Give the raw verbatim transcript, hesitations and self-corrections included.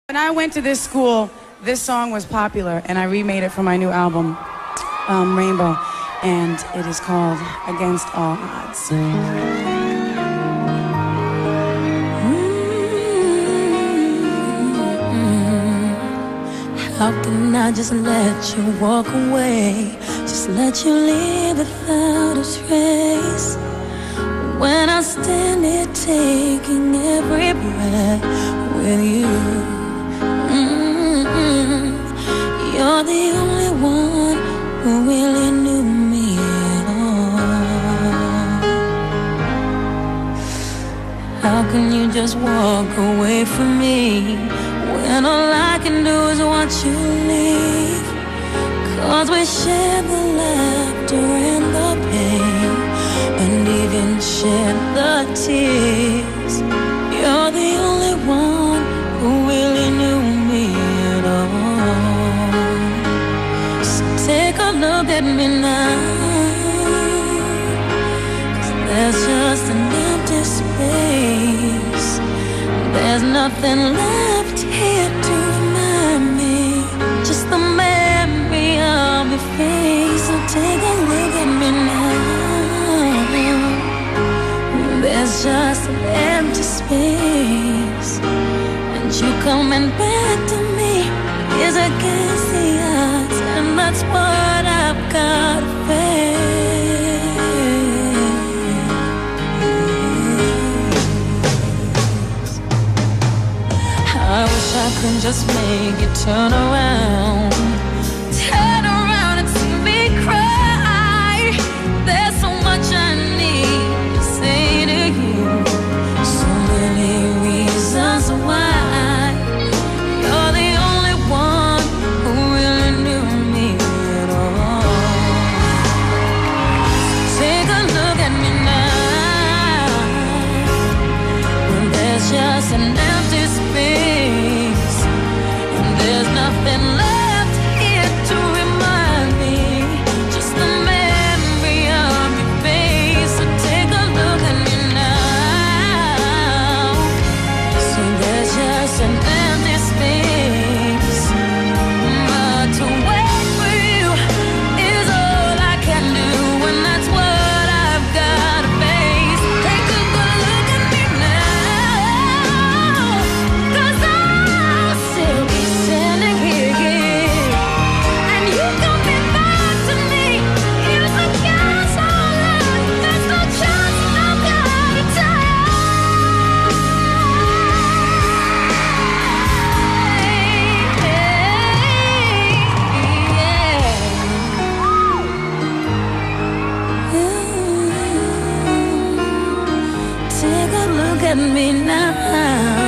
When I went to this school, this song was popular, and I remade it for my new album, um, Rainbow, and it is called Against All Odds. How can I just let you walk away? Just let you leave without a trace. When I stand here taking every breath with you, mm-hmm. You're the only one who really knew me at all. How can you just walk away from me when all I can do is watch you leave? Cause we shared the laughter and the pain, and even shared the tears. You're the only one who really knew me at all. So take a look at me now, cause there's just an empty space. There's nothing left here to remind me, just the memory of your face. So take a look at me now. There's just an empty space, and you coming back to me is against the odds, and that's what I've got to face. I wish I could just make you turn around, turn around and see me cry. There's so much I need to say to you, so many reasons why. You're the only one who really knew me at all. Take a look at me now, when there's just an empty space, and there's nothing left here to remind me, just the memory of your face. So take a look at me now. So there's just an empty space, but to wait for you is all I can do, and that's what I've got to face. Take a good look at me now, cause I'll still be standing here, yeah. And you coming back to me is against all odds. There's no chance I've got to die. Take a look at me now.